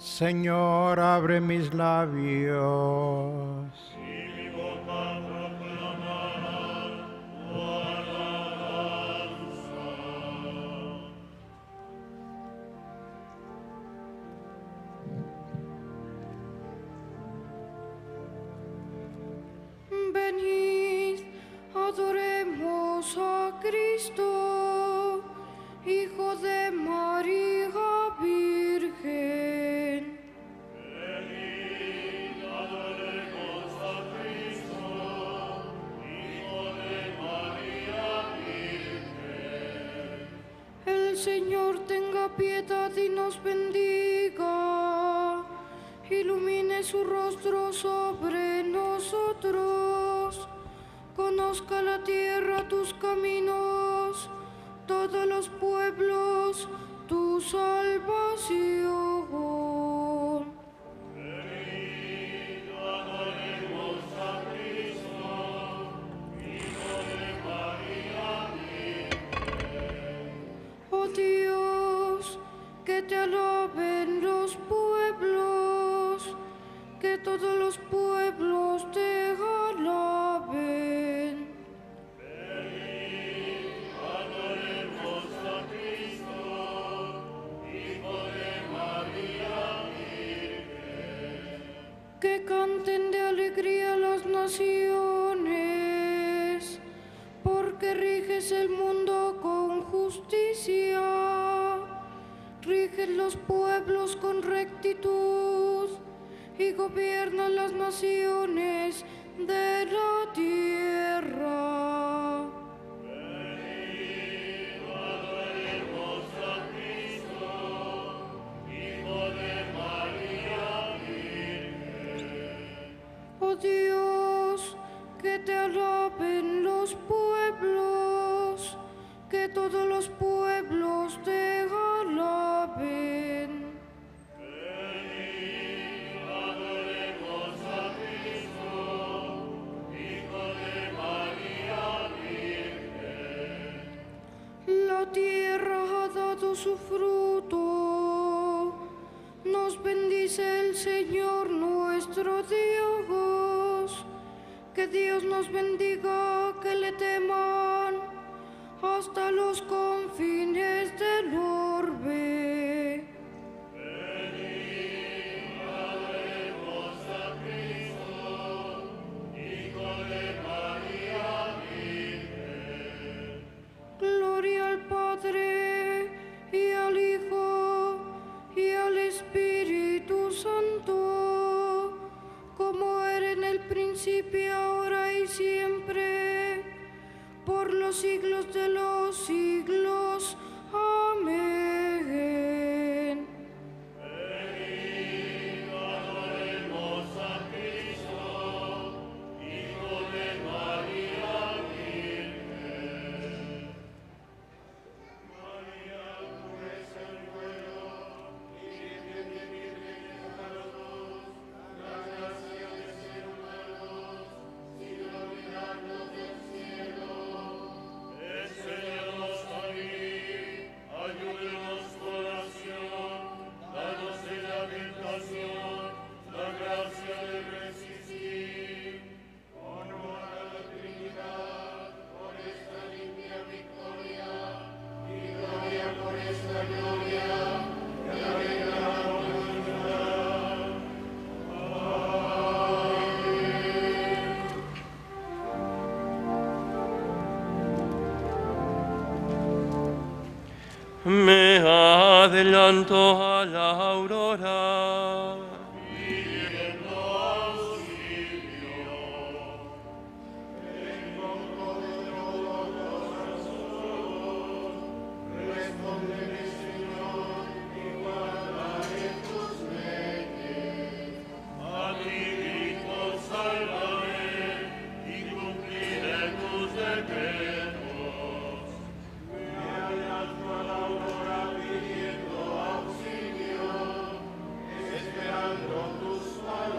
Señor, abre mis labios. Venid, adoremos a Cristo, Hijo de María Virgen. Venid, adoremos a Cristo, Hijo de María Virgen. El Señor tenga piedad y nos bendiga, ilumine su rostro sobre nosotros, conozca la tierra tus caminos, todos los pueblos tu salvación. Venid, adoremos a Cristo, Hijo de María Virgen. Oh Dios, que te alaben los pueblos, que todos los pueblos te alaben. Venid, adoremos a Cristo, Hijo de María Virgen. Que canten de alegría las naciones, porque riges el mundo con justicia, riges los pueblos con rectitud y gobiernan las naciones de la tierra. Venid, adoremos a Cristo, Hijo de María Virgen. Oh Dios, que te alaben los pueblos, que todos los pueblos te alaben. Venid, adoremos a Cristo, Hijo de María Virgen. La tierra ha dado su fruto, nos bendice el Señor nuestro Dios. Que Dios nos bendiga, que le teman hasta los confines del orbe. Venid, adoremos a Cristo, Hijo de María Virgen. Gloria al Padre, y al Hijo, y al Espíritu Santo, como era en el principio, ahora y siempre, por los siglos de los siglos. Amén. Venid, adoremos a Cristo, Hijo de María Virgen. María, tú eres el vuelo, y Virgen de vírgenes a los dos, la gracia de ser humanos, sin olvidarnos del cielo. Enséñanos a vivir, ayúdenos con oración, danos en la tentación la gracia de resistir. Honor a la Trinidad por esta limpia victoria, y gloria por esta gloria, que alegra la humanidad. Me adelanto a la aurora. Pidiendo auxilio, vengo con todos los razones, respóndeme, Señor, y guardaré tus leyes. A ti grito, sálvame, y cumpliré tus decretos. Me adelanto a la aurora pidiendo auxilio, esperando tus palabras.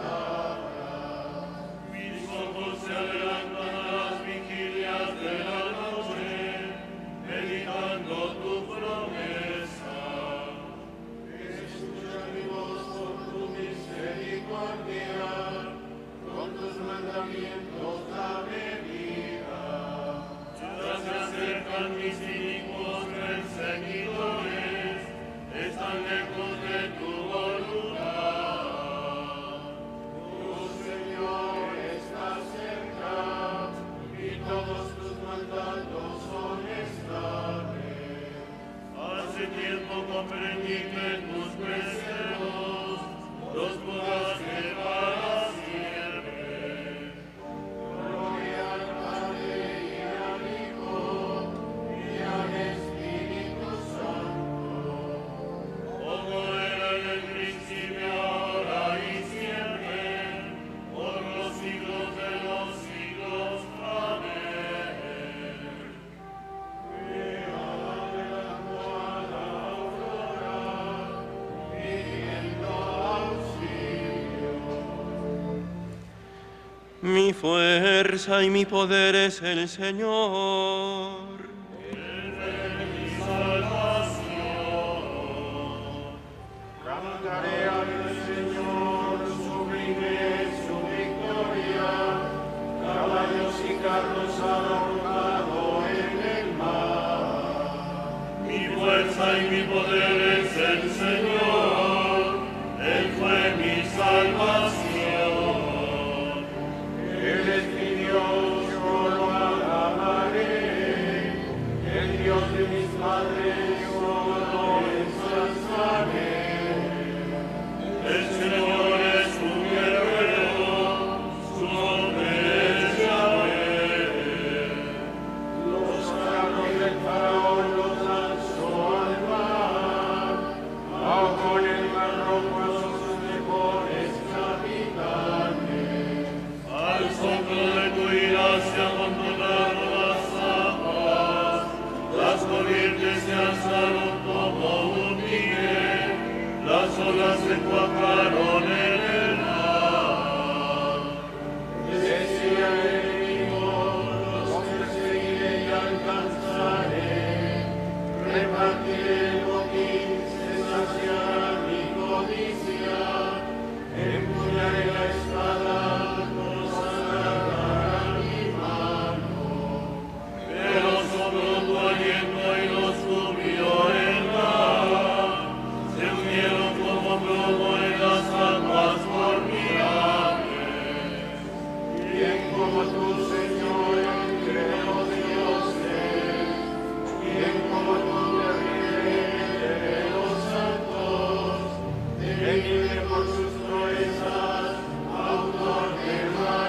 Mi fuerza y mi poder es el Señor. Cantaré al Señor, sublime su victoria. Caballos y carros ha arrojado en el mar. Mi fuerza y mi poder es el Señor, Él fue mi salvación. Él es mi Dios, yo lo alabaré. El Dios de mis padres, yo lo ensalzaré. El Señor es un guerrero, su nombre es Yahvé. Los carros del faraón los lanzó al mar. Ahogó en el mar rojo a sus mejores capitanes. Al soplo de tu ira se abandonaron las aguas, las corrientes se alzaron como un nivel, las olas se cuajaron en el mar. Decía el enemigo, los perseguiré y alcanzaré. Repartiré el botín, se saciará mi codicia. Empuñaré la espada, no sacará mi mano. Pero sopló tu aliento y los cubrió el mar, se unieron como plomo en las aguas formidables. ¿Quién como tú, Señor, entre los dioses? ¿Quién como tú, terrible entre los santos? Temible por sus proezas, autor de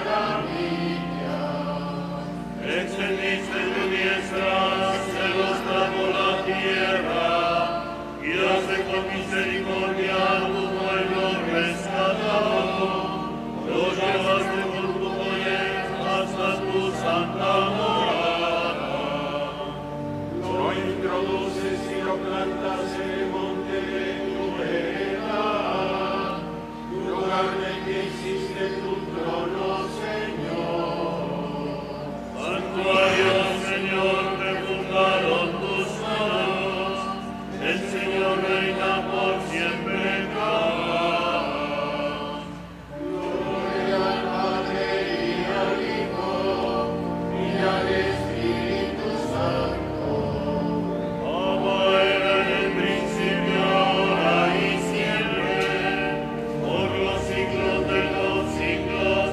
maravillas. Extendiste tu diestra, se los tragó la tierra, guiaste con misericordia a tu pueblo rescatado, los llevaste con tu poder hasta tu santa morada. Lo introduces y lo plantas en el monte de tu heredad, lugar en que existe tu trono, Señor. Santuario, Señor, te fundaron tus manos, el Señor reina por siempre jamás. Gloria al Padre y al Hijo y al Espíritu Santo. Como era en el principio, ahora y siempre, por los siglos de los siglos.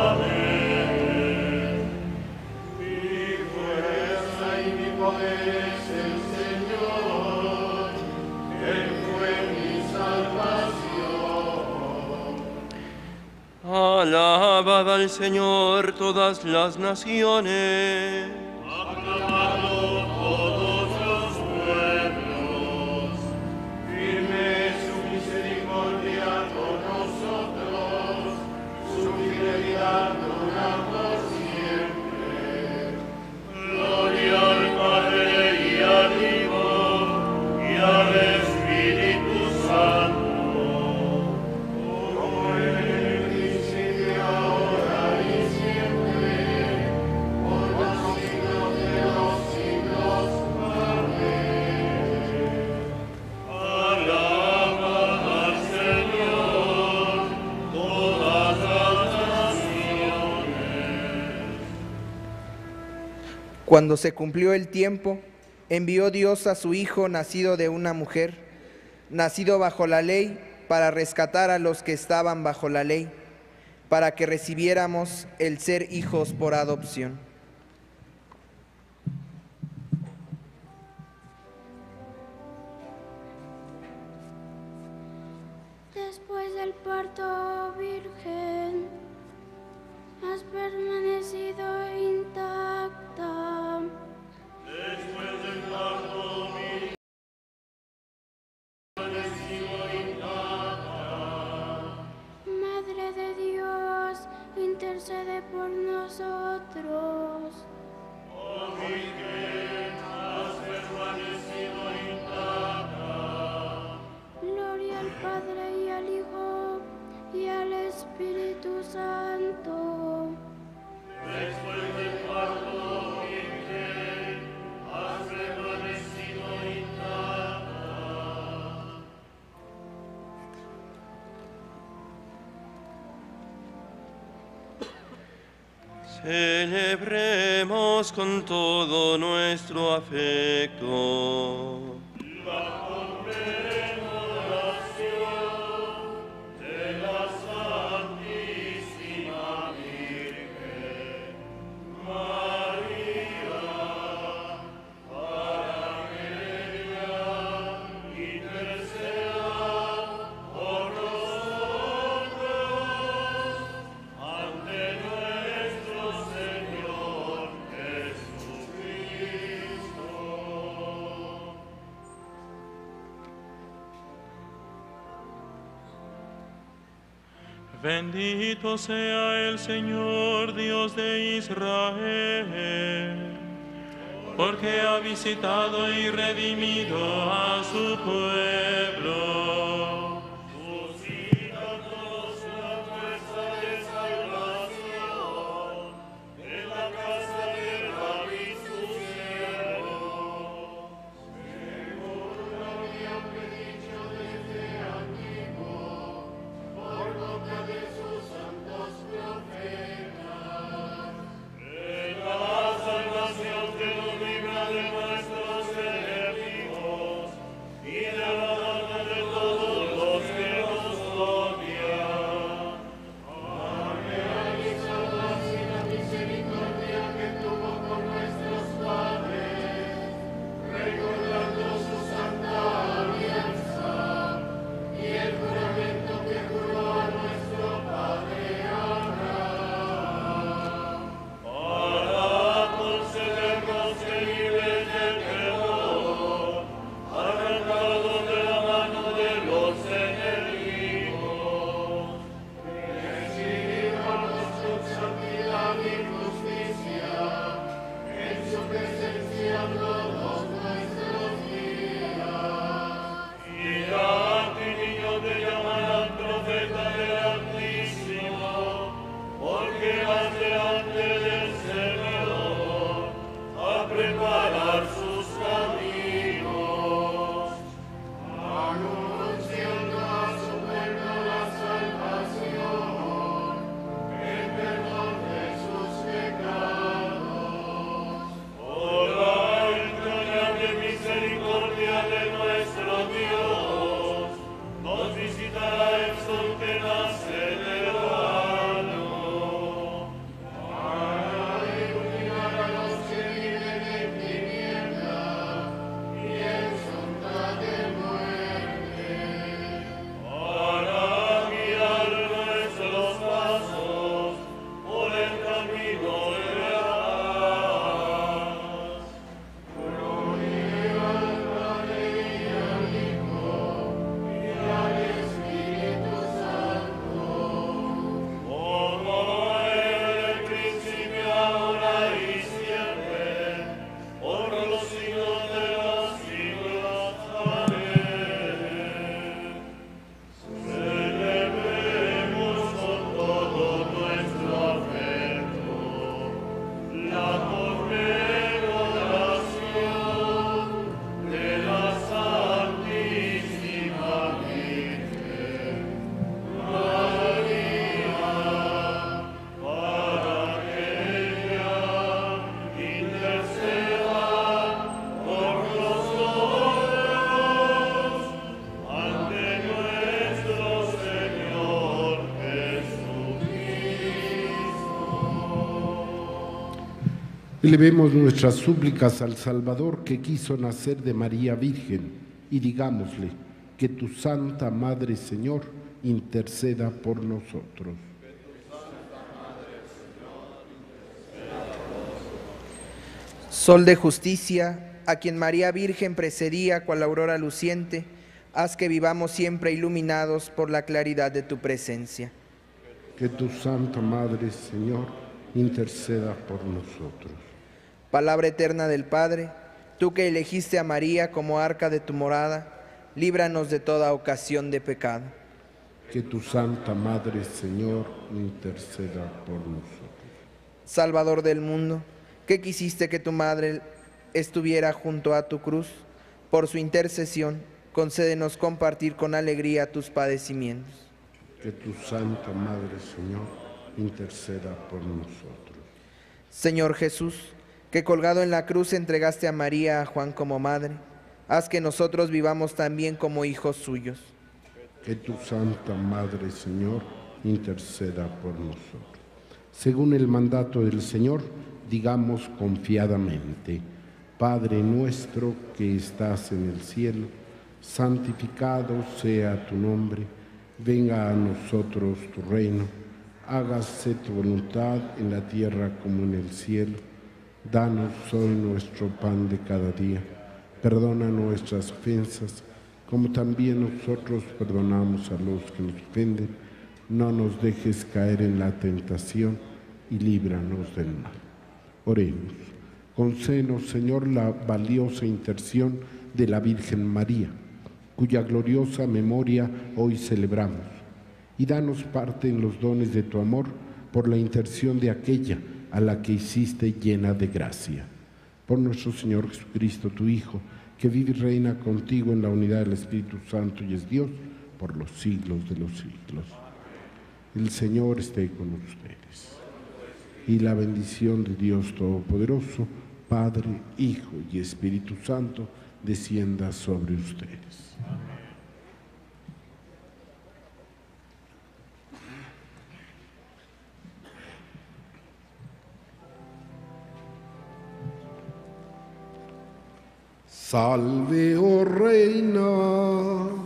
Amén. Mi fuerza y mi poder es el Señor, Él fue mi salvación. Alabad al Señor todas las naciones. Aclamado todos los pueblos. Firme su misericordia con nosotros, su fidelidad dura por siempre. Gloria al Padre y al Hijo y al Espíritu Santo. Como en el principio, ahora y siempre, por los siglos de los siglos. Amén. Alabad al Señor todas las naciones. Cuando se cumplió el tiempo, envió Dios a su Hijo nacido de una mujer, nacido bajo la ley, para rescatar a los que estaban bajo la ley, para que recibiéramos el ser hijos por adopción. Después del parto, virgen, has permanecido intacta. Después del parto, mi permanecido intacta. Madre de Dios, intercede por nosotros. Oh Virgen, has permanecido intacta. Gloria al Padre y al Hijo y al Espíritu Santo. después del parto virgen, has permanecido intacta. Celebremos con todo nuestro afecto La conmemoración de la Santísima Virgen María, para que ella interceda por nosotros ante nuestro Señor Jesucristo. Bendito sea el Señor Dios de Israel, porque ha visitado y redimido a su pueblo. Suscítanos la fuerza de salvación en la casa de David su siervo. Según lo había predicho desde antiguo, por boca de sus santos profetas. En la salvación que nos libra de nuestros enemigos y de la mano de todos los que nos odian. Ha realizado así la misericordia que tuvo con nuestros padres, recordando su santa alianza y el juramento que juró a nuestro padre Abraham, para concedernos que libres del temor, arrancado de la mano de los enemigos, recibamos con santidad y justicia en su presencia todos nuestros días. Y a ti, niño, te llamarán profeta del Altísimo, porque vas delante del Señor a preparar sus caminos, anunciando a su pueblo la salvación, el perdón de sus pecados. Por la entrañable misericordia de nuestro Dios, nos visitará el sol que nace del alto, para iluminar a los que viven en tinieblas y en sombra de muerte, para guiar nuestros pasos por el camino de la paz. Gloria al Padre y al Hijo y al Espíritu Santo, como era en el principio, ahora y siempre, por los siglos de los siglos. Amén. Celebremos con todo nuestro afecto la conmemoración de la Santísima Virgen María, para que ella interceda por nosotros ante nuestro Señor Jesucristo. Elevemos nuestras súplicas al Salvador que quiso nacer de María Virgen y digámosle que tu Santa Madre, Señor, interceda por nosotros. Sol de justicia, a quien María Virgen precedía cual aurora luciente, haz que vivamos siempre iluminados por la claridad de tu presencia. Que tu Santa Madre, Señor, interceda por nosotros. Palabra eterna del Padre, tú que elegiste a María como arca de tu morada, líbranos de toda ocasión de pecado. Que tu Santa Madre, Señor, interceda por nosotros. Salvador del mundo, que quisiste que tu madre estuviera junto a tu cruz, por su intercesión, concédenos compartir con alegría tus padecimientos. Que tu Santa Madre, Señor, interceda por nosotros. Señor Jesús, que colgado en la cruz entregaste a María, a Juan como madre, haz que nosotros vivamos también como hijos suyos. Que tu Santa Madre, Señor, interceda por nosotros. Según el mandato del Señor, digamos confiadamente: Padre nuestro que estás en el cielo, santificado sea tu nombre, venga a nosotros tu reino, hágase tu voluntad en la tierra como en el cielo. Danos hoy nuestro pan de cada día, perdona nuestras ofensas, como también nosotros perdonamos a los que nos ofenden. No nos dejes caer en la tentación y líbranos del mal. Oremos. Concédenos, Señor, la valiosa intercesión de la Virgen María, cuya gloriosa memoria hoy celebramos, y danos parte en los dones de tu amor por la intercesión de aquella a la que hiciste llena de gracia. Por nuestro Señor Jesucristo, tu Hijo, que vive y reina contigo en la unidad del Espíritu Santo y es Dios por los siglos de los siglos. El Señor esté con ustedes. Y la bendición de Dios Todopoderoso, Padre, Hijo y Espíritu Santo, descienda sobre ustedes. Salve, oh Reina.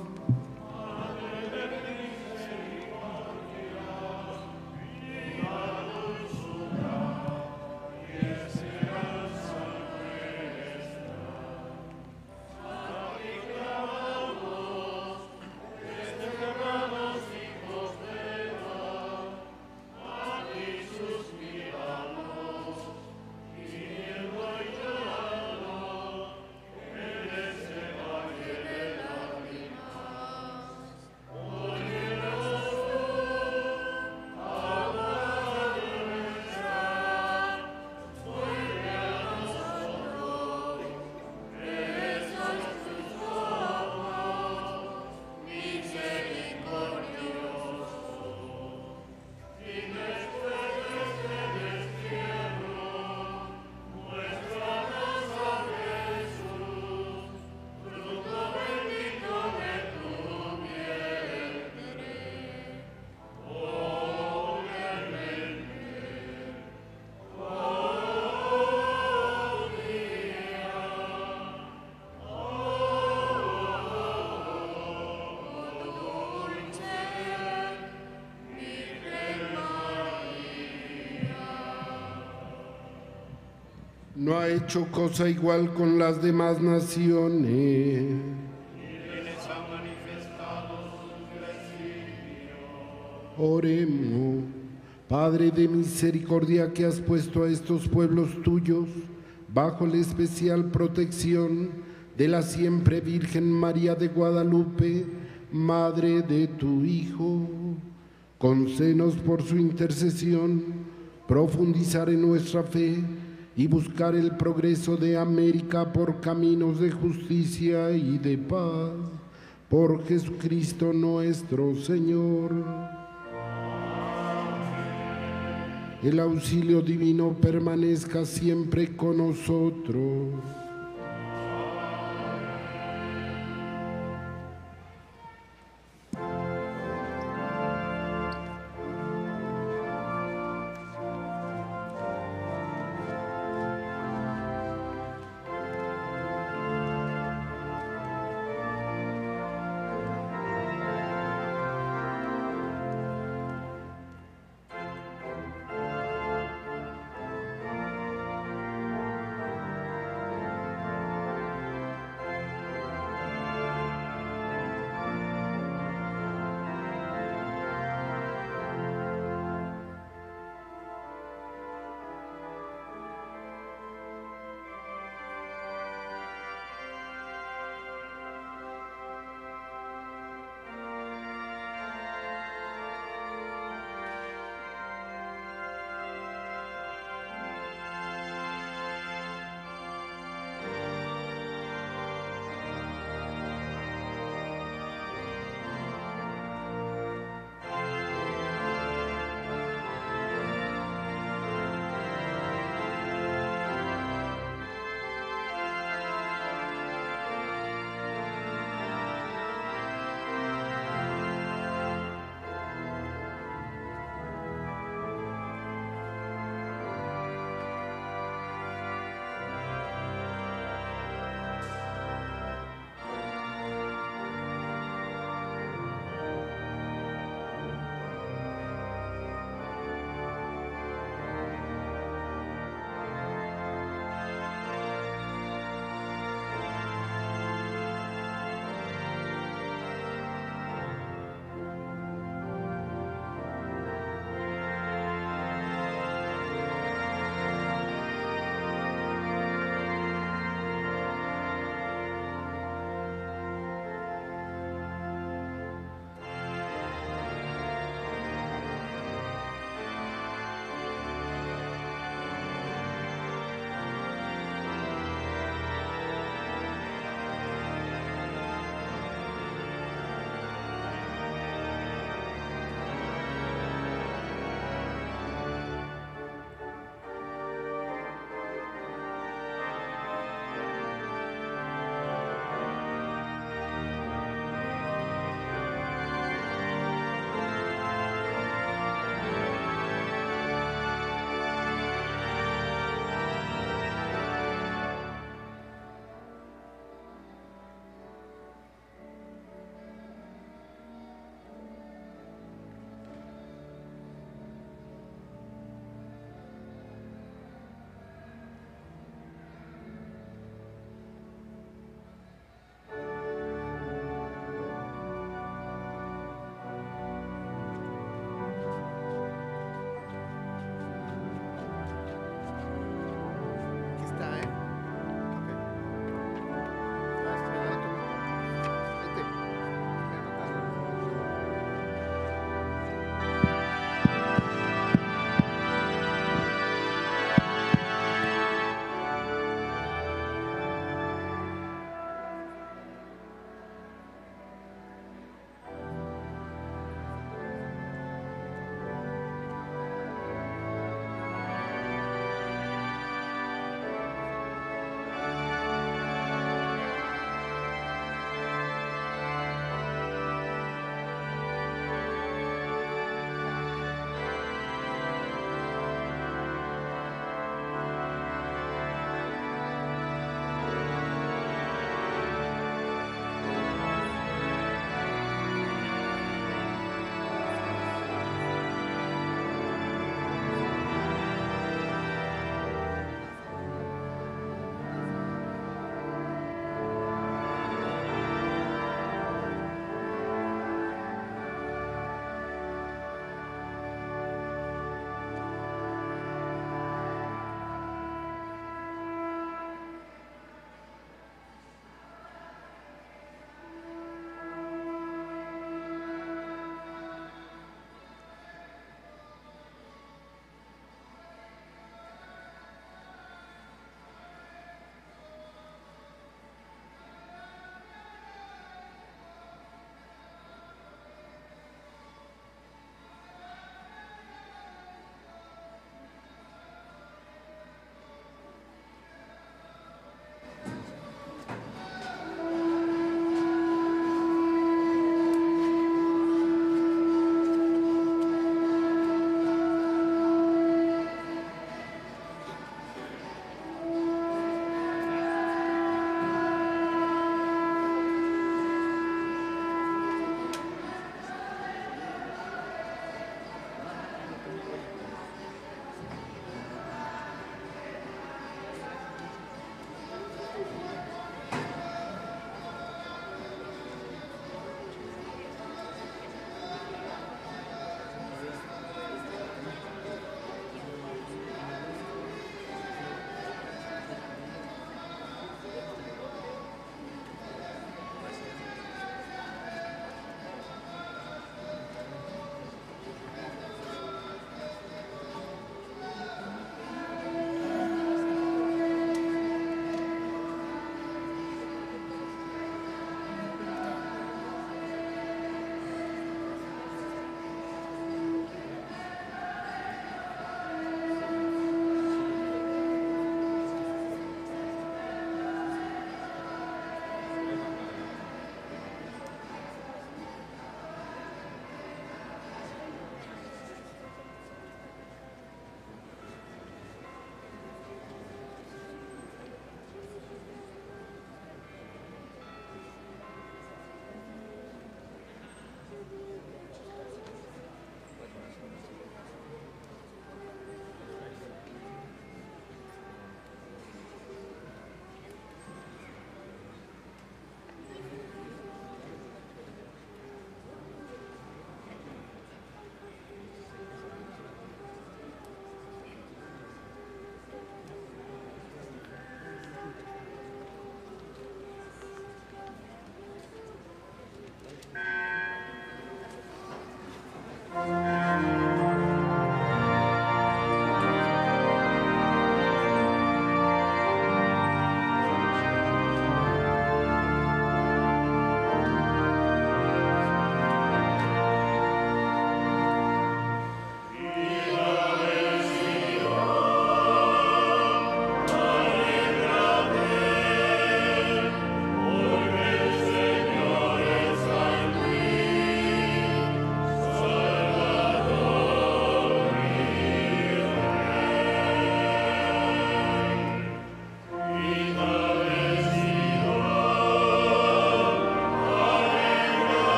No ha hecho cosa igual con las demás naciones. Oremos. Padre de misericordia, que has puesto a estos pueblos tuyos bajo la especial protección de la siempre Virgen María de Guadalupe, Madre de tu Hijo, concédenos por su intercesión profundizar en nuestra fe y buscar el progreso de América por caminos de justicia y de paz. Por Jesucristo nuestro Señor. El auxilio divino permanezca siempre con nosotros.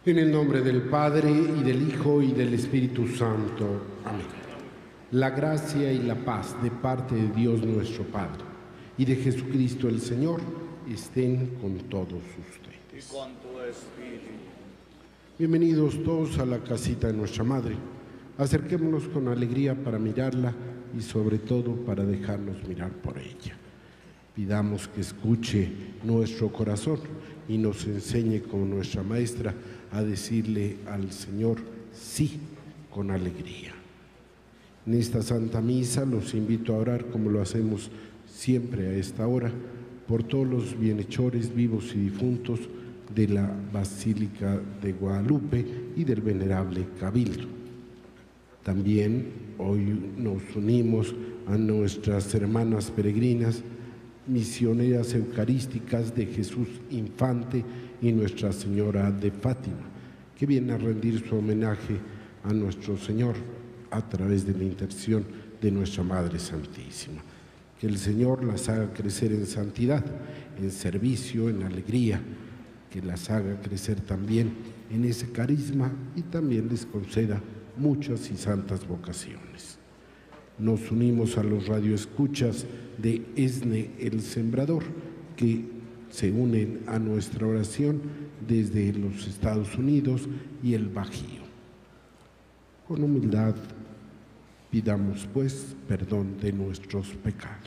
En el nombre del Padre, y del Hijo, y del Espíritu Santo. Amén. La gracia y la paz de parte de Dios nuestro Padre y de Jesucristo el Señor estén con todos ustedes. Y con tu espíritu. Bienvenidos todos a la casita de nuestra Madre. Acerquémonos con alegría para mirarla y sobre todo para dejarnos mirar por ella. Pidamos que escuche nuestro corazón y nos enseñe como nuestra maestra a decirle al Señor sí con alegría. En esta Santa Misa los invito a orar como lo hacemos siempre a esta hora por todos los bienhechores vivos y difuntos de la Basílica de Guadalupe y del Venerable Cabildo. También hoy nos unimos a nuestras hermanas peregrinas, misioneras eucarísticas de Jesús Infante y Nuestra Señora de Fátima, que vienen a rendir su homenaje a nuestro Señor a través de la intercesión de nuestra Madre Santísima. Que el Señor las haga crecer en santidad, en servicio, en alegría, que las haga crecer también en ese carisma y también les conceda muchas y santas vocaciones. Nos unimos a los radioescuchas de ESNE El Sembrador, que se unen a nuestra oración desde los Estados Unidos y el Bajío. Con humildad pidamos pues perdón de nuestros pecados.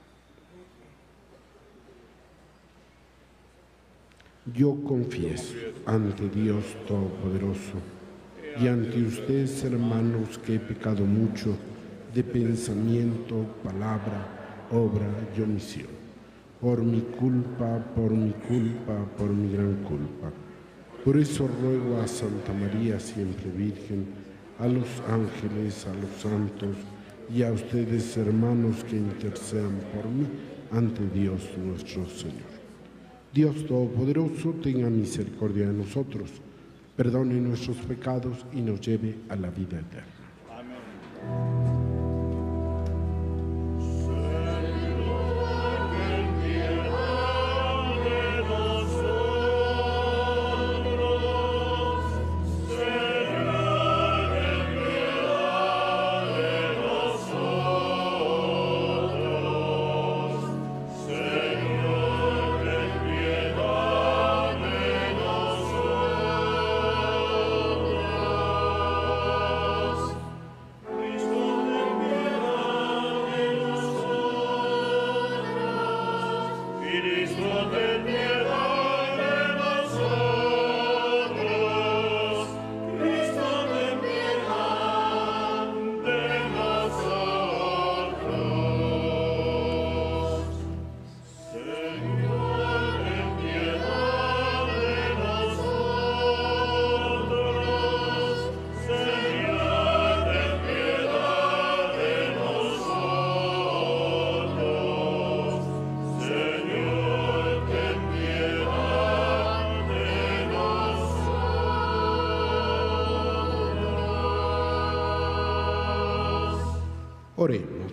Yo confieso ante Dios Todopoderoso y ante ustedes, hermanos, que he pecado mucho de pensamiento, palabra, obra y omisión, por mi culpa, por mi gran culpa. Por eso ruego a Santa María, siempre Virgen, a los ángeles, a los santos y a ustedes, hermanos, que intercedan por mí ante Dios nuestro Señor. Dios Todopoderoso tenga misericordia de nosotros, perdone nuestros pecados y nos lleve a la vida eterna. Amén. Oremos.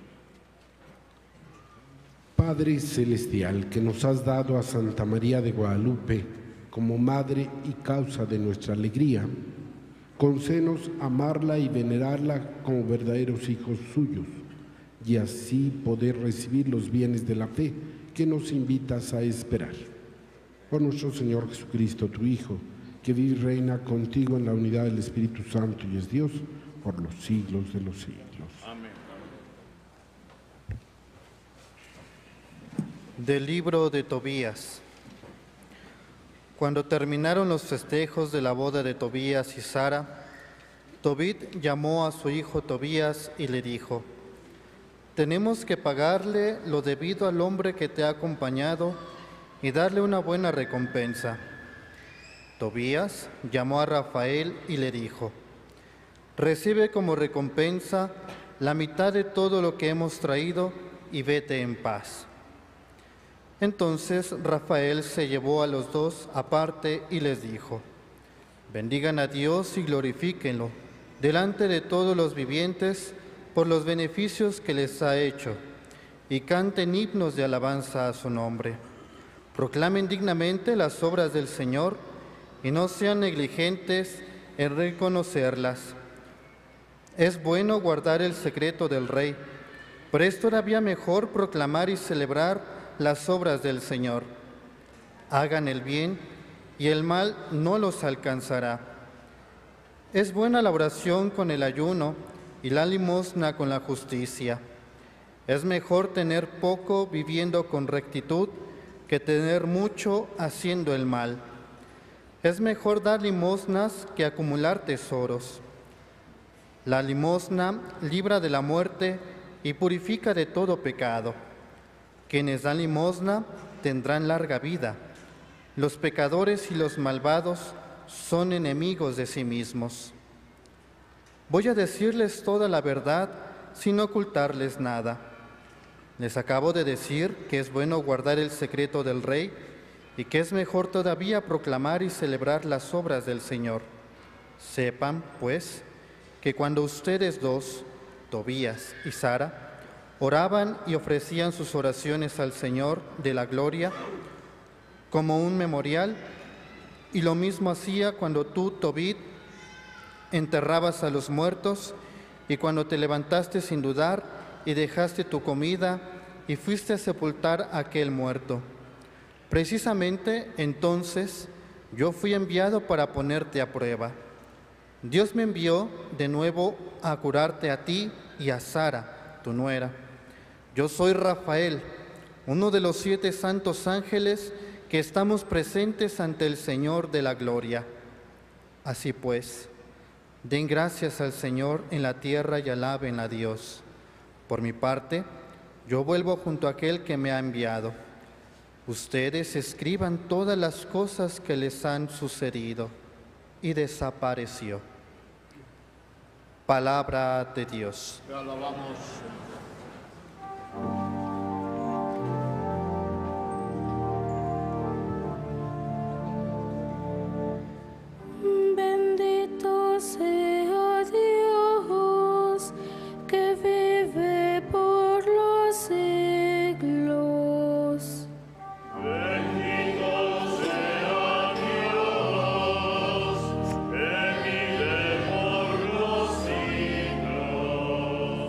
Padre Celestial, que nos has dado a Santa María de Guadalupe como madre y causa de nuestra alegría, concédenos amarla y venerarla como verdaderos hijos suyos, y así poder recibir los bienes de la fe que nos invitas a esperar. Por nuestro Señor Jesucristo, tu Hijo, que vive y reina contigo en la unidad del Espíritu Santo y es Dios por los siglos de los siglos. Amén. Del libro de Tobías. Cuando terminaron los festejos de la boda de Tobías y Sara, Tobit llamó a su hijo Tobías y le dijo: tenemos que pagarle lo debido al hombre que te ha acompañado y darle una buena recompensa. Tobías llamó a Rafael y le dijo: recibe como recompensa la mitad de todo lo que hemos traído y vete en paz. Entonces Rafael se llevó a los dos aparte y les dijo: bendigan a Dios y glorifíquenlo delante de todos los vivientes por los beneficios que les ha hecho, y canten himnos de alabanza a su nombre. Proclamen dignamente las obras del Señor y no sean negligentes en reconocerlas. Es bueno guardar el secreto del Rey, pero es todavía mejor proclamar y celebrar las obras del Señor. Hagan el bien y el mal no los alcanzará. Es buena la oración con el ayuno y la limosna con la justicia. Es mejor tener poco viviendo con rectitud que tener mucho haciendo el mal. Es mejor dar limosnas que acumular tesoros. La limosna libra de la muerte y purifica de todo pecado. Quienes dan limosna tendrán larga vida. Los pecadores y los malvados son enemigos de sí mismos. Voy a decirles toda la verdad sin ocultarles nada. Les acabo de decir que es bueno guardar el secreto del Rey y que es mejor todavía proclamar y celebrar las obras del Señor. Sepan, pues, que cuando ustedes dos, Tobías y Sara, oraban y ofrecían sus oraciones al Señor de la gloria como un memorial, y lo mismo hacía cuando tú, Tobit, enterrabas a los muertos, y cuando te levantaste sin dudar y dejaste tu comida y fuiste a sepultar a aquel muerto. Precisamente entonces yo fui enviado para ponerte a prueba. Dios me envió de nuevo a curarte a ti y a Sara, tu nuera. Yo soy Rafael, uno de los 7 santos ángeles que estamos presentes ante el Señor de la gloria. Así pues, den gracias al Señor en la tierra y alaben a Dios. Por mi parte, yo vuelvo junto a aquel que me ha enviado. Ustedes escriban todas las cosas que les han sucedido. Y desapareció. Palabra de Dios. Te alabamos. Bendito sea Dios, que vive por los siglos. Bendito sea Dios, que vive por los siglos.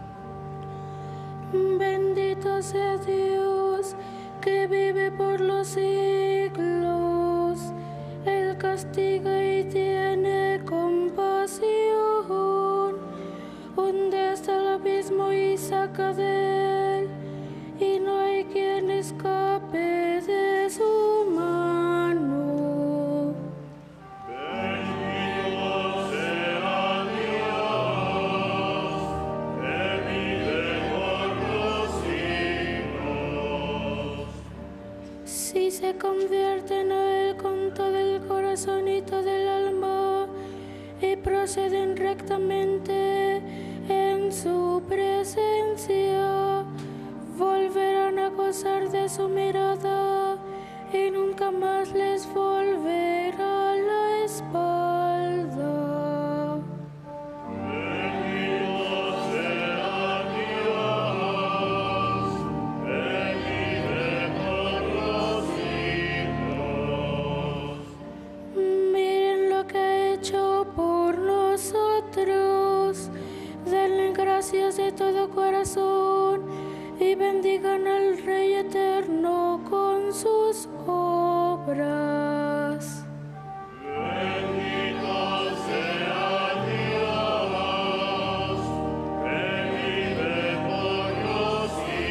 Bendito sea Dios, que vive por los siglos. Él castiga y tiene compasión. Hunde hasta el abismo y saca de él, y no hay quien escape de su mano. Bendito sea Dios, que vive por los siglos. Si se convierten a él con todo el corazón y todo el alma, y proceden rectamente en su presencia, volverán a gozar de su mirada y nunca más les volverá la espalda. Bendito sea Dios, que vive por los siglos. Miren lo que ha hecho por nosotros. Denle gracias de todo corazón y bendigan al Rey eterno con sus obras. Bendito sea Dios, que vive por los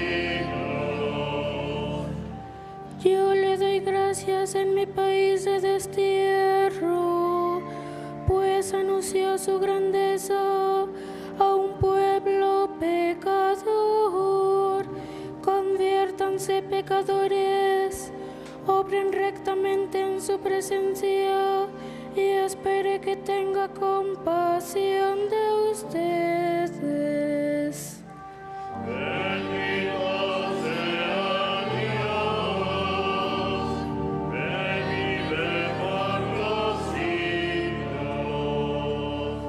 siglos. Yo le doy gracias en mi país de destierro, pues anunció su grandeza a un pueblo pecador. Conviértanse pecadores, obren rectamente en su presencia y espere que tenga compasión de ustedes. Bendito sea Dios, que vive por los siglos.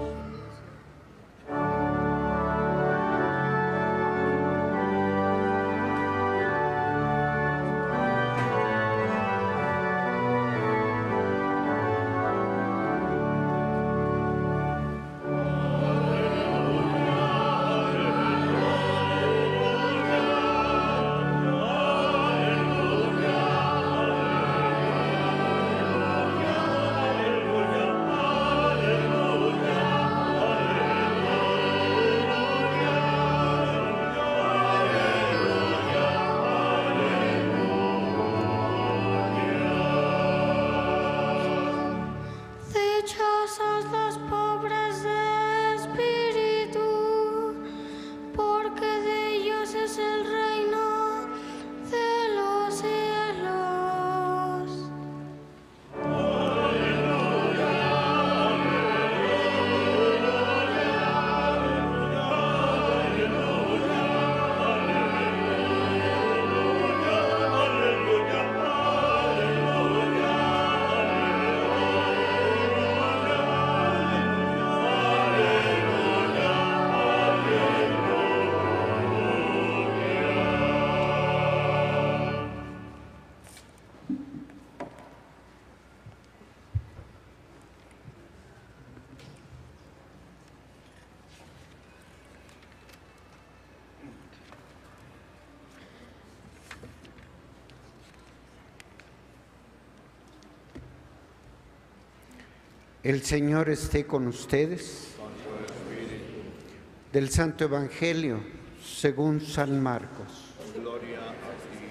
es el reino de los cielos. El Señor esté con ustedes. Del Santo Evangelio según San Marcos. Gloria a ti.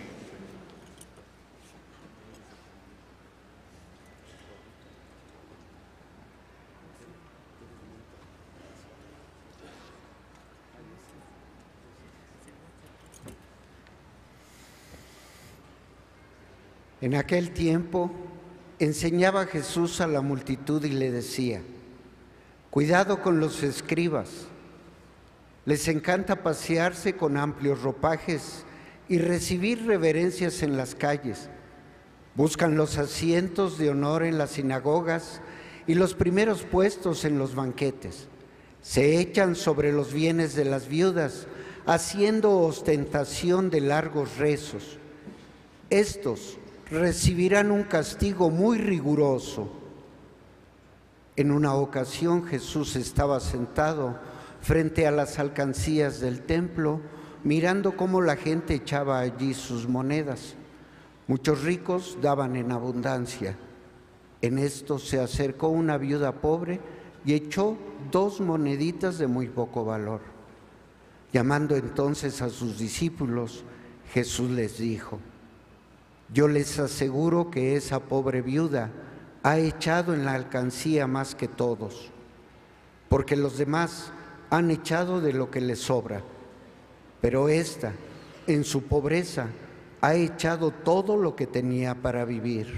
En aquel tiempo enseñaba Jesús a la multitud y le decía: cuidado con los escribas. Les encanta pasearse con amplios ropajes y recibir reverencias en las calles. Buscan los asientos de honor en las sinagogas y los primeros puestos en los banquetes. Se echan sobre los bienes de las viudas, haciendo ostentación de largos rezos. Estos recibirán un castigo muy riguroso. En una ocasión Jesús estaba sentado frente a las alcancías del templo, mirando cómo la gente echaba allí sus monedas. Muchos ricos daban en abundancia. En esto se acercó una viuda pobre y echó 2 moneditas de muy poco valor. Llamando entonces a sus discípulos, Jesús les dijo: yo les aseguro que esa pobre viuda ha echado en la alcancía más que todos, porque los demás han echado de lo que les sobra, pero ésta, en su pobreza, ha echado todo lo que tenía para vivir.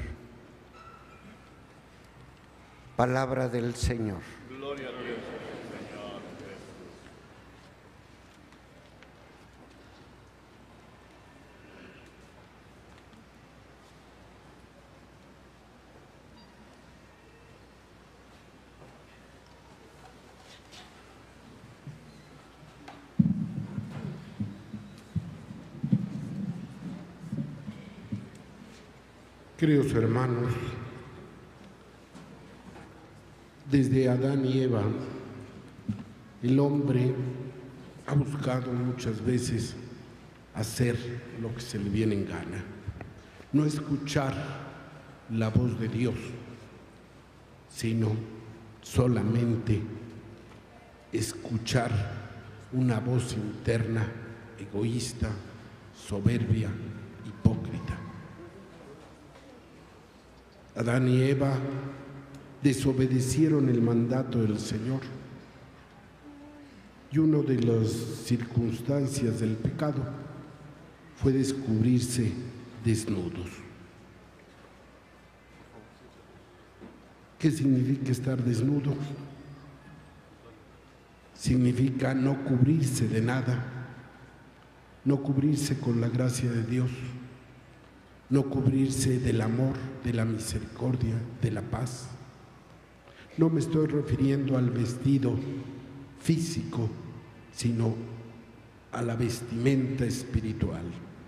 Palabra del Señor. Gloria a Dios, Señor. Queridos hermanos, desde Adán y Eva, el hombre ha buscado muchas veces hacer lo que se le viene en gana, no escuchar la voz de Dios, sino solamente escuchar una voz interna, egoísta, soberbia, hipócrita. Adán y Eva desobedecieron el mandato del Señor, y una de las circunstancias del pecado fue descubrirse desnudos. ¿Qué significa estar desnudo? Significa no cubrirse de nada, no cubrirse con la gracia de Dios, no cubrirse del amor, de la misericordia, de la paz. No me estoy refiriendo al vestido físico, sino a la vestimenta espiritual.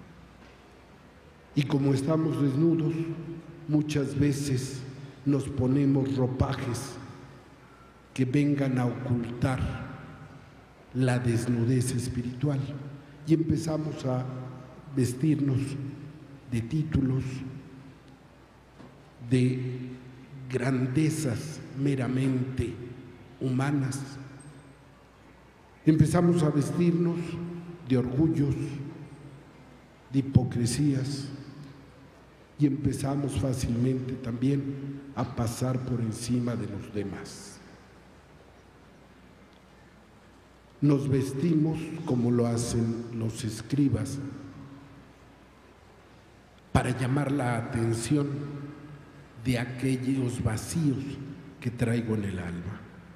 Y como estamos desnudos, muchas veces nos ponemos ropajes que vengan a ocultar la desnudez espiritual y empezamos a vestirnos de títulos, de grandezas meramente humanas. Empezamos a vestirnos de orgullos, de hipocresías, y empezamos fácilmente también a pasar por encima de los demás. Nos vestimos como lo hacen los escribas para llamar la atención de aquellos vacíos que traigo en el alma.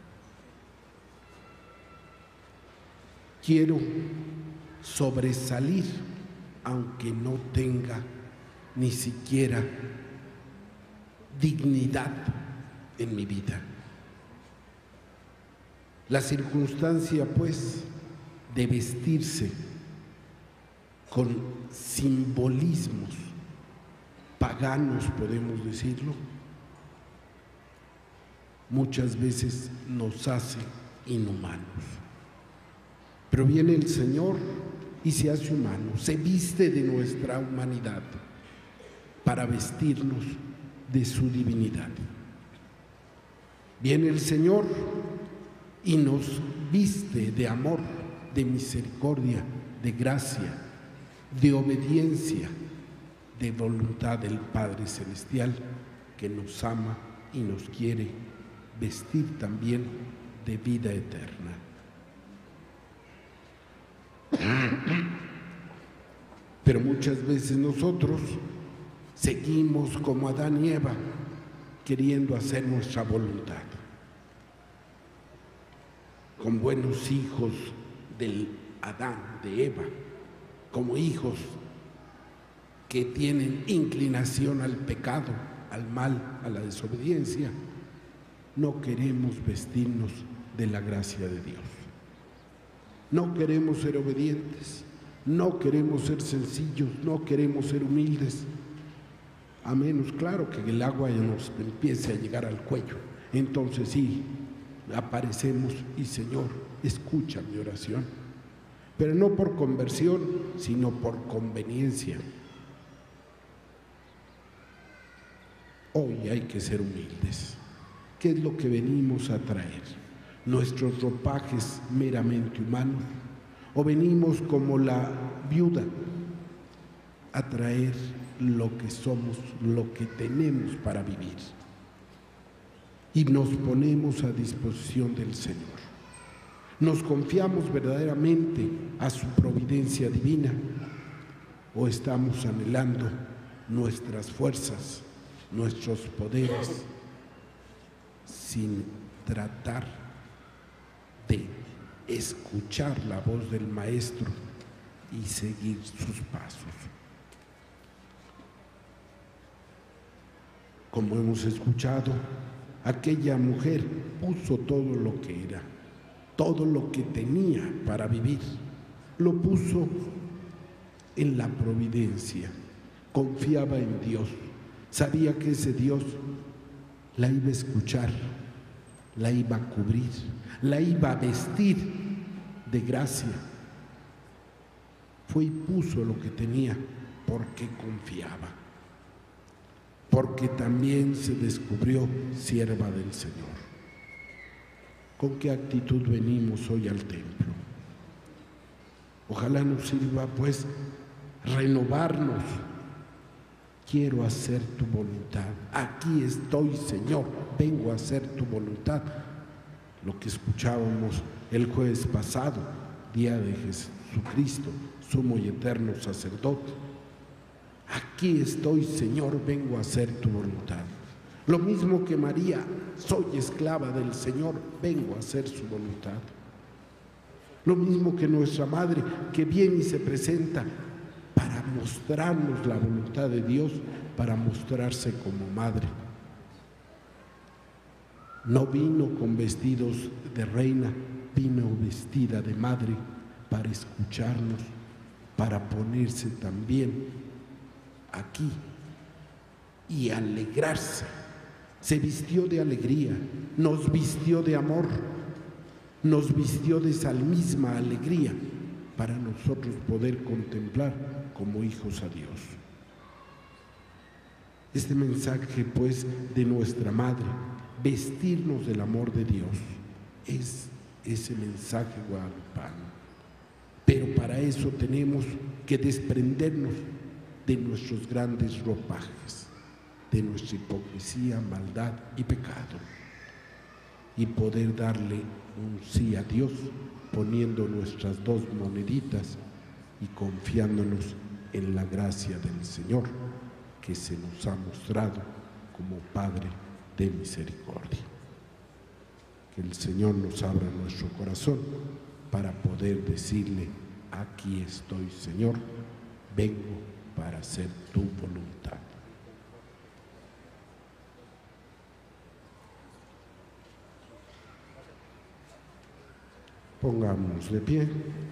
Quiero sobresalir aunque no tenga ni siquiera dignidad en mi vida. La circunstancia, pues, de vestirse con simbolismos paganos, podemos decirlo, muchas veces nos hace inhumanos. Pero viene el Señor y se hace humano, se viste de nuestra humanidad para vestirnos de su divinidad. Viene el Señor y nos viste de amor, de misericordia, de gracia, de obediencia, de voluntad del Padre Celestial, que nos ama y nos quiere vestir también de vida eterna. Pero muchas veces nosotros seguimos como Adán y Eva, queriendo hacer nuestra voluntad. Con buenos hijos del Adán, de Eva, como hijos que tienen inclinación al pecado, al mal, a la desobediencia, no queremos vestirnos de la gracia de Dios. No queremos ser obedientes, no queremos ser sencillos, no queremos ser humildes, a menos, claro, que el agua ya nos empiece a llegar al cuello. Entonces sí, aparecemos y Señor, escucha mi oración, pero no por conversión, sino por conveniencia. Hoy hay que ser humildes. ¿Qué es lo que venimos a traer? ¿Nuestros ropajes meramente humanos? ¿O venimos como la viuda a traer lo que somos, lo que tenemos para vivir? Y nos ponemos a disposición del Señor. ¿Nos confiamos verdaderamente a su providencia divina o estamos anhelando nuestras fuerzas, nuestros poderes, sin tratar de escuchar la voz del Maestro y seguir sus pasos? Como hemos escuchado, aquella mujer puso todo lo que era, todo lo que tenía para vivir, lo puso en la providencia, confiaba en Dios, sabía que ese Dios la iba a escuchar, la iba a cubrir, la iba a vestir de gracia. Fue y puso lo que tenía porque confiaba, porque también se descubrió sierva del Señor. ¿Con qué actitud venimos hoy al templo? Ojalá nos sirva, pues, renovarnos. Quiero hacer tu voluntad. Aquí estoy, Señor, vengo a hacer tu voluntad. Lo que escuchábamos el jueves pasado, día de Jesucristo, sumo y eterno sacerdote. Aquí estoy, Señor, vengo a hacer tu voluntad. Lo mismo que María, soy esclava del Señor, vengo a hacer su voluntad. Lo mismo que nuestra Madre, que viene y se presenta para mostrarnos la voluntad de Dios, para mostrarse como Madre. No vino con vestidos de reina, vino vestida de madre para escucharnos, para ponerse también aquí y alegrarse. Se vistió de alegría, nos vistió de amor, nos vistió de esa misma alegría para nosotros poder contemplar como hijos a Dios. Este mensaje, pues, de nuestra Madre, vestirnos del amor de Dios, es ese mensaje guadalupano. Pero para eso tenemos que desprendernos de nuestros grandes ropajes, de nuestra hipocresía, maldad y pecado. y poder darle un sí a Dios, poniendo nuestras 2 moneditas y confiándonos en la gracia del Señor, que se nos ha mostrado como Padre de misericordia. Que el Señor nos abra nuestro corazón para poder decirle: aquí estoy, Señor, vengo para hacer tu voluntad. Pongámonos de pie.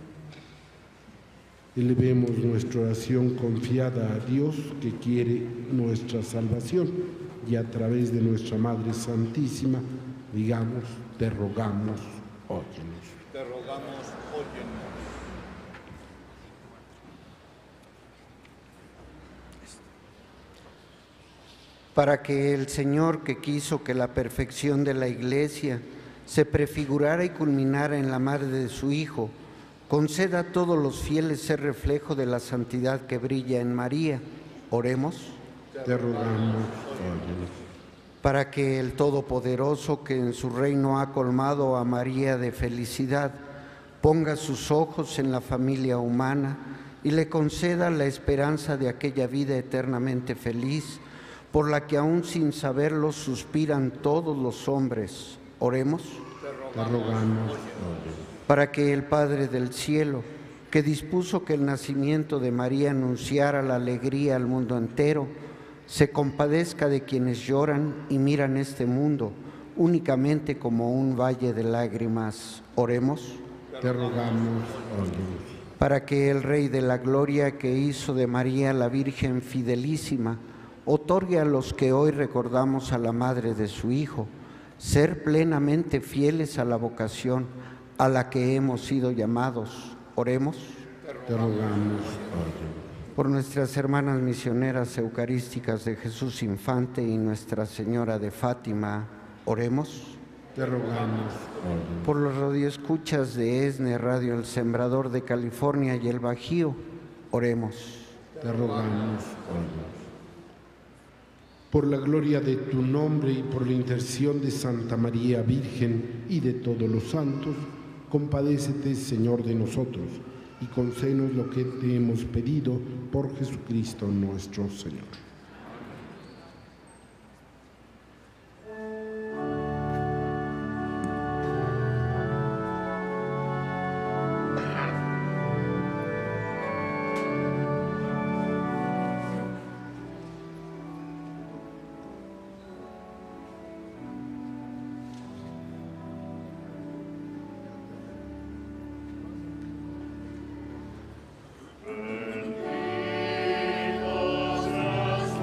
Elevemos nuestra oración confiada a Dios, que quiere nuestra salvación, y a través de nuestra Madre Santísima digamos: te rogamos, óyenos. Te rogamos, óyenos. Para que el Señor, que quiso que la perfección de la Iglesia se prefigurara y culminara en la madre de su Hijo, conceda a todos los fieles ser reflejo de la santidad que brilla en María. Oremos. Te rogamos, óyenos. Para que el Todopoderoso, que en su reino ha colmado a María de felicidad, ponga sus ojos en la familia humana y le conceda la esperanza de aquella vida eternamente feliz, por la que aún sin saberlo suspiran todos los hombres. Oremos. Te rogamos, óyenos. Para que el Padre del cielo, que dispuso que el nacimiento de María anunciara la alegría al mundo entero, se compadezca de quienes lloran y miran este mundo únicamente como un valle de lágrimas. Oremos. Te rogamos, óyenos. Para que el Rey de la Gloria, que hizo de María la Virgen fidelísima, otorgue a los que hoy recordamos a la madre de su Hijo ser plenamente fieles a la vocación a la que hemos sido llamados. Oremos. Te rogamos, óyenos. Por nuestras hermanas misioneras eucarísticas de Jesús Infante y Nuestra Señora de Fátima, oremos. Te rogamos, óyenos. Por los radioescuchas de ESNE Radio El Sembrador de California y el Bajío, oremos. Te rogamos, óyenos. Por la gloria de tu nombre y por la intercesión de Santa María Virgen y de todos los santos, compadécete, Señor, de nosotros, y concédenos lo que te hemos pedido por Jesucristo nuestro Señor. Bendito seas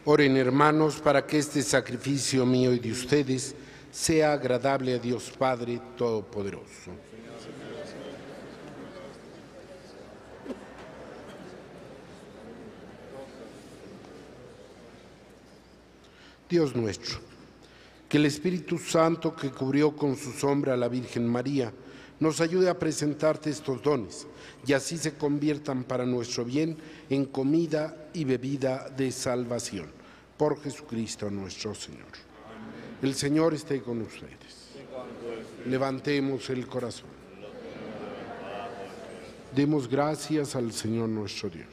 Oren, hermanos, para que este sacrificio mío y de ustedes sea agradable a Dios Padre Todopoderoso. Dios nuestro, que el Espíritu Santo que cubrió con su sombra a la Virgen María nos ayude a presentarte estos dones y así se conviertan para nuestro bien en comida y bebida de salvación. Por Jesucristo nuestro Señor. Amén. El Señor esté con ustedes. Levantemos el corazón. Demos gracias al Señor nuestro Dios.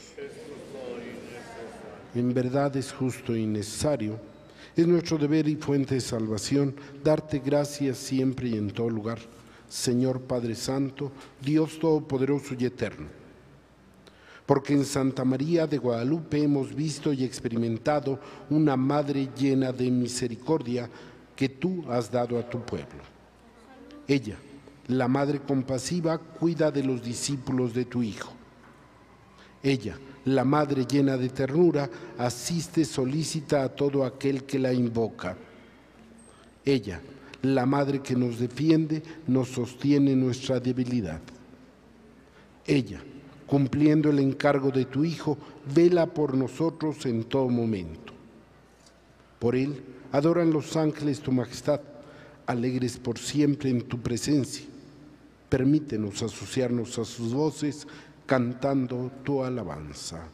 En verdad es justo y necesario. Es nuestro deber y fuente de salvación darte gracias siempre y en todo lugar, Señor Padre Santo, Dios Todopoderoso y Eterno. Porque en Santa María de Guadalupe hemos visto y experimentado una Madre llena de misericordia que tú has dado a tu pueblo. Ella, la Madre compasiva, cuida de los discípulos de tu Hijo. Ella, la Madre llena de ternura, asiste solícita a todo aquel que la invoca. Ella, la Madre que nos defiende, nos sostiene en nuestra debilidad. Ella, cumpliendo el encargo de tu Hijo, vela por nosotros en todo momento. Por Él, adoran los ángeles tu majestad, alegres por siempre en tu presencia. Permítenos asociarnos a sus voces, cantando tu alabanza.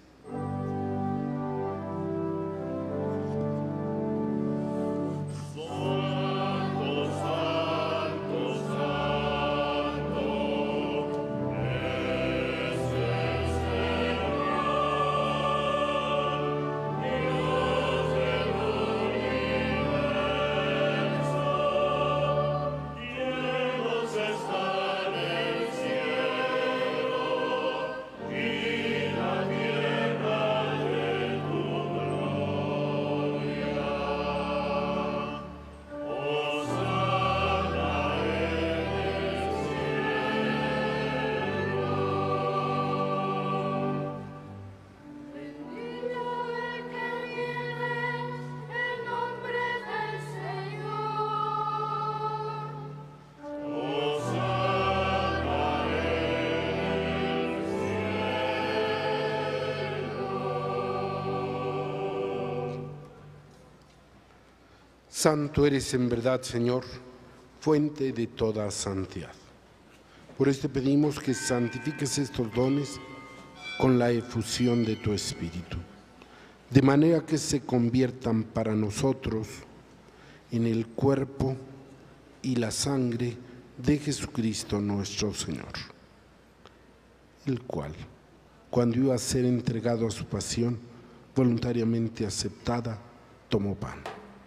Santo eres en verdad, Señor, fuente de toda santidad. Por esto pedimos que santifiques estos dones con la efusión de tu Espíritu, de manera que se conviertan para nosotros en el cuerpo y la sangre de Jesucristo nuestro Señor, el cual, cuando iba a ser entregado a su pasión, voluntariamente aceptada, tomó pan.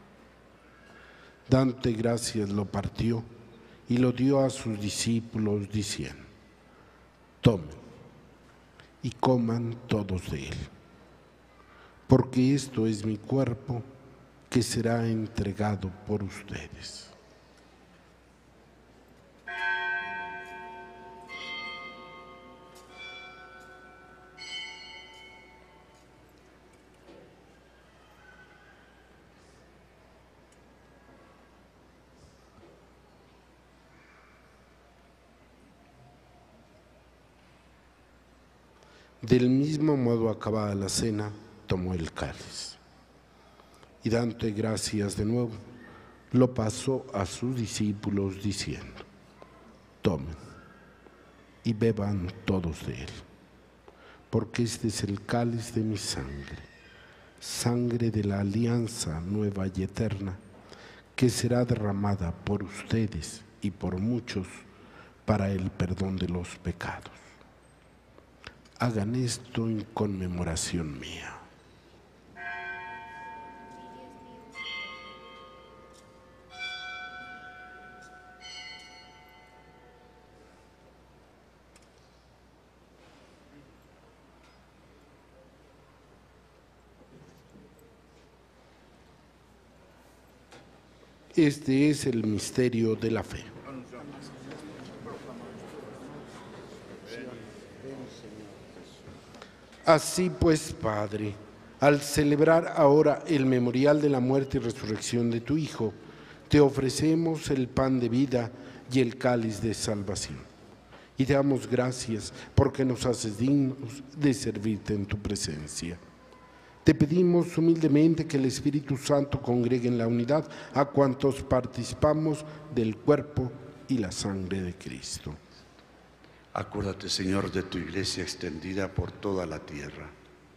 Dándote gracias lo partió y lo dio a sus discípulos diciendo: tomen y coman todos de él, porque esto es mi cuerpo que será entregado por ustedes. Del mismo modo, acabada la cena, tomó el cáliz y dándote gracias de nuevo, lo pasó a sus discípulos diciendo: tomen y beban todos de él, porque este es el cáliz de mi sangre, sangre de la alianza nueva y eterna, que será derramada por ustedes y por muchos para el perdón de los pecados. Hagan esto en conmemoración mía. Este es el misterio de la fe. Así pues, Padre, Al celebrar ahora el memorial de la muerte y resurrección de tu Hijo, te ofrecemos el pan de vida y el cáliz de salvación. Y te damos gracias porque nos haces dignos de servirte en tu presencia. Te pedimos humildemente que el Espíritu Santo congregue en la unidad a cuantos participamos del cuerpo y la sangre de Cristo. Acuérdate, Señor, de tu iglesia extendida por toda la tierra.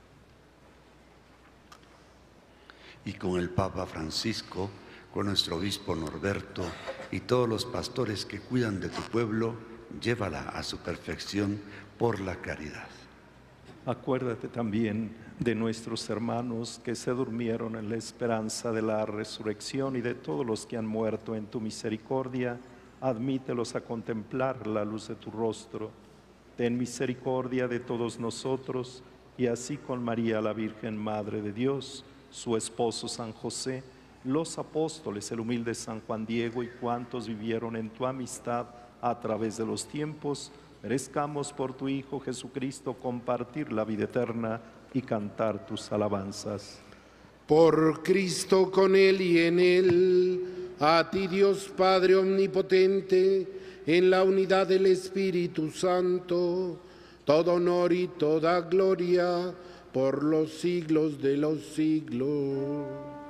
Y con el Papa Francisco, con nuestro obispo Norberto y todos los pastores que cuidan de tu pueblo, llévala a su perfección por la caridad. Acuérdate también de nuestros hermanos que se durmieron en la esperanza de la resurrección y de todos los que han muerto en tu misericordia. Admítelos a contemplar la luz de tu rostro. Ten misericordia de todos nosotros y así con María la Virgen Madre de Dios, su esposo San José, los apóstoles, el humilde San Juan Diego y cuantos vivieron en tu amistad a través de los tiempos, merezcamos por tu Hijo Jesucristo compartir la vida eterna y cantar tus alabanzas. Por Cristo, con Él y en Él, a ti Dios Padre Omnipotente, en la unidad del Espíritu Santo, todo honor y toda gloria por los siglos de los siglos.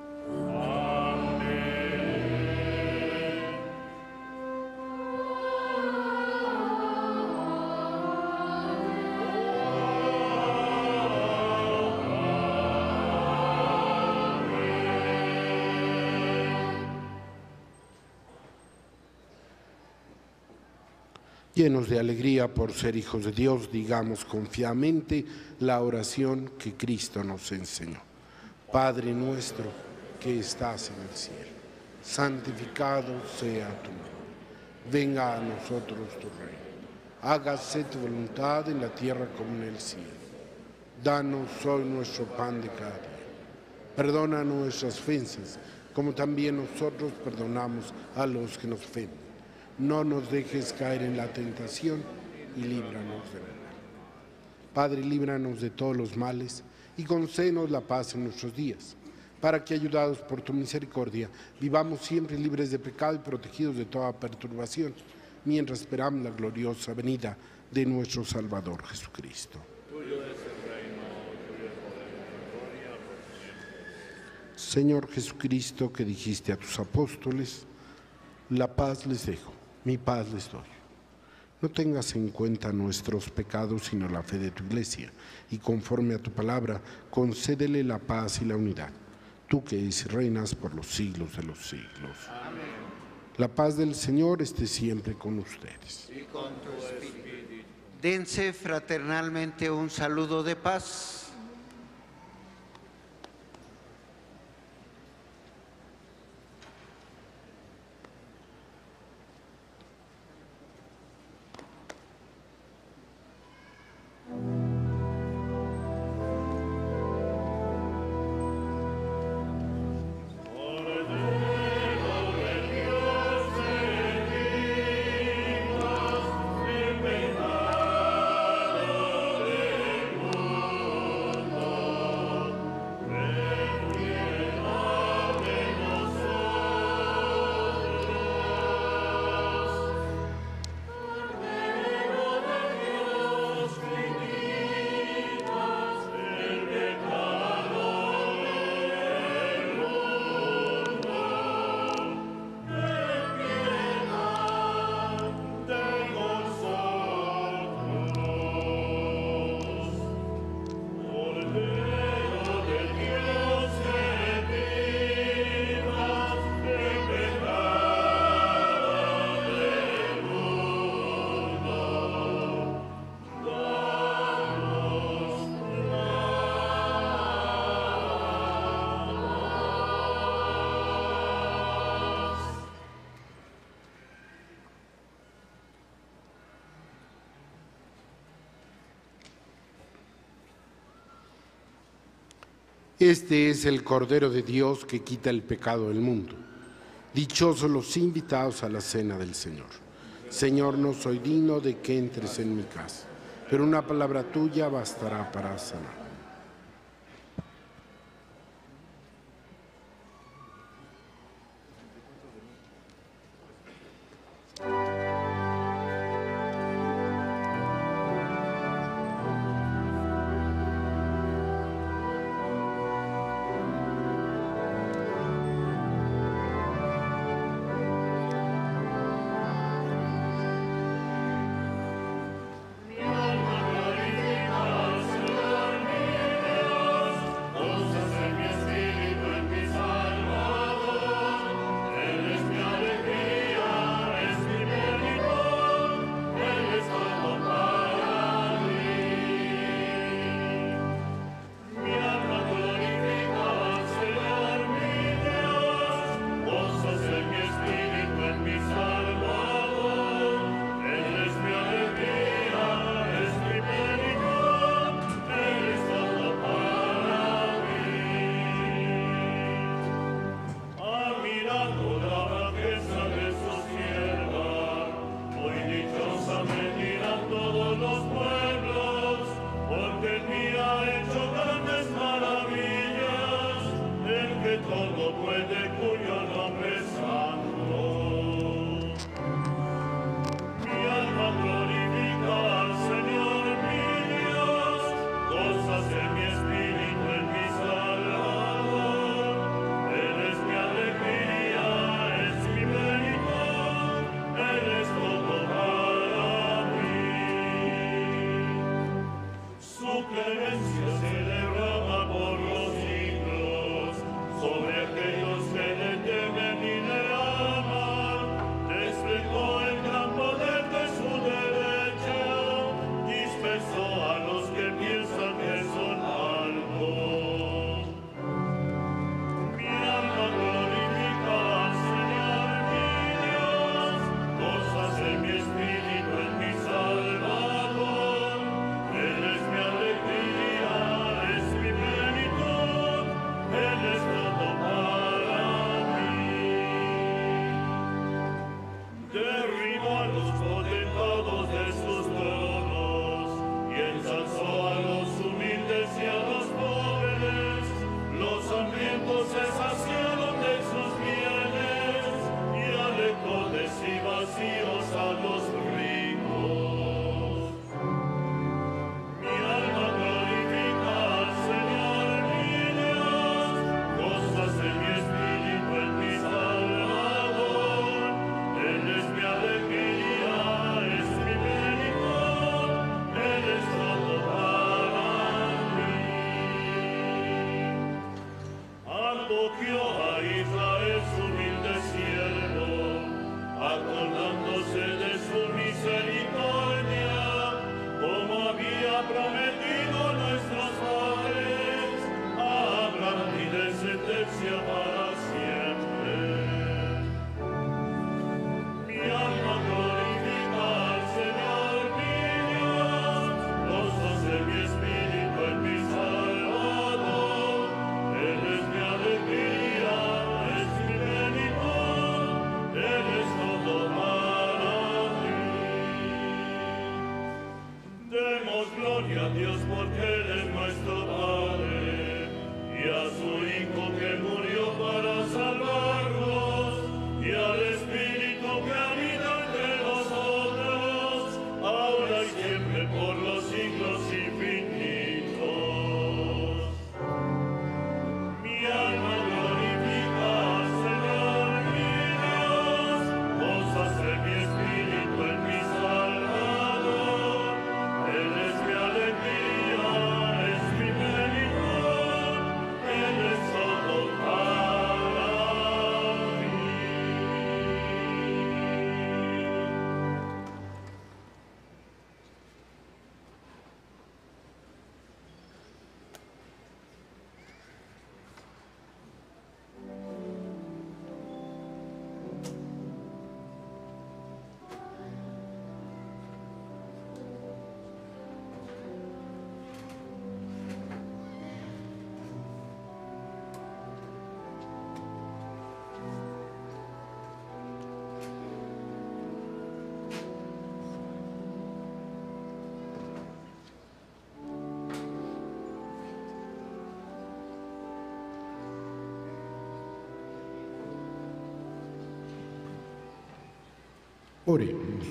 Llenos de alegría por ser hijos de Dios, digamos confiadamente la oración que Cristo nos enseñó. Padre nuestro que estás en el cielo, santificado sea tu nombre. Venga a nosotros tu reino. Hágase tu voluntad en la tierra como en el cielo. Danos hoy nuestro pan de cada día. Perdona nuestras ofensas, como también nosotros perdonamos a los que nos ofenden. No nos dejes caer en la tentación y líbranos del mal. Padre, líbranos de todos los males y concédenos la paz en nuestros días, para que, ayudados por tu misericordia, vivamos siempre libres de pecado y protegidos de toda perturbación, mientras esperamos la gloriosa venida de nuestro Salvador Jesucristo. Tuyo es el reino, tuyo es el poder y la gloria por siempre. Señor Jesucristo, que dijiste a tus apóstoles, la paz les dejo. Mi paz les doy. No tengas en cuenta nuestros pecados, sino la fe de tu iglesia, y conforme a tu palabra, concédele la paz y la unidad, tú que es y reinas por los siglos de los siglos. Amén. La paz del Señor esté siempre con ustedes. Y con tu espíritu. Dense fraternalmente un saludo de paz. Este es el Cordero de Dios que quita el pecado del mundo. Dichosos los invitados a la cena del Señor. Señor, no soy digno de que entres en mi casa, pero una palabra tuya bastará para sanar. todo puede, cuyo nombre es santo. Mi alma glorifica al Señor mi Dios, gózase mi espíritu en mi Salvador. Él es mi alegría, es mi plenitud, Él es todo para mí. Su clemencia se derrama por los siglos sobre aquellos que le temen y le aman. Desplegó el gran poder de su derecha, dispersó a los que piensan que son algo. Mi alma glorifica al Señor mi Dios, gózase mi espíritu en mi Salvador. Él es mi alegría, es mi plenitud, Él es todo para mí. Derribó a los potentados de sus tronos y ensalzó a los humildes y a los pobres. Los hambrientos se saciaron de sus bienes y alejó de sí vacíos a los ricos. Mi alma glorifica al Señor mi Dios, gózase mi espíritu en mi Salvador. Él es mi alegría, es mi plenitud, Él es todo para mí. Acogió a Israel su humilde siervo, acordándose de su misericordia, como había prometido nuestros padres, a Abraham y descendencia para siempre. Mi alma glorifica al Señor mi Dios, gózase mi espíritu en mi Salvador. Él es mi alegría, es mi plenitud, Él es todo para mí. Demos gloria a Dios porque Él es nuestro Padre, y a su Hijo que murió para salvarnos, y al Espíritu que habita entre nosotros, ahora y siempre por los siglos infinitos. Mi alma glorifica al Señor mi Dios, gózase mi espíritu en mi Salvador. Él es mi alegría, es mi plenitud, Él es todo para mí. Oremos.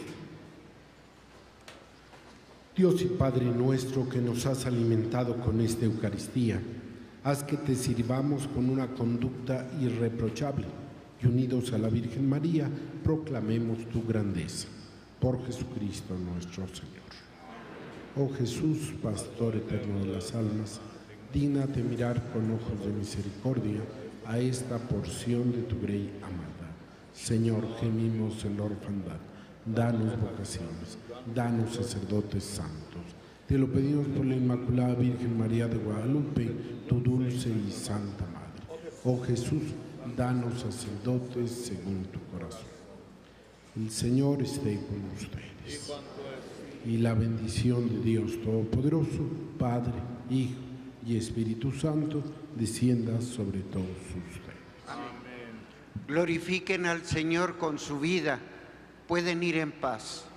Dios y Padre nuestro que nos has alimentado con esta Eucaristía, haz que te sirvamos con una conducta irreprochable y unidos a la Virgen María proclamemos tu grandeza. Por Jesucristo nuestro Señor. Oh Jesús, Pastor eterno de las almas, dígnate mirar con ojos de misericordia a esta porción de tu grey amada. Señor, gemimos en la orfandad, danos vocaciones, danos sacerdotes santos. Te lo pedimos por la Inmaculada Virgen María de Guadalupe, tu dulce y santa Madre. Oh Jesús, danos sacerdotes según tu corazón. El Señor esté con ustedes. Y la bendición de Dios Todopoderoso, Padre, Hijo y Espíritu Santo, descienda sobre todos ustedes. Glorifiquen al Señor con su vida. Pueden ir en paz.